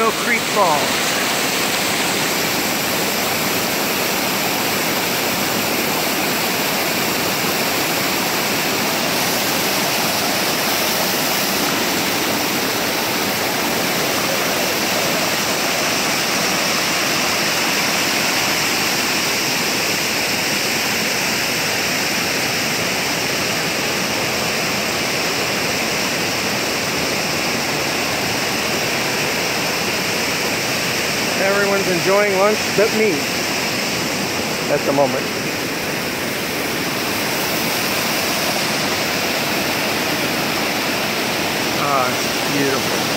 Mill Creek Falls. Everyone's enjoying lunch but me at the moment. Ah, it's beautiful.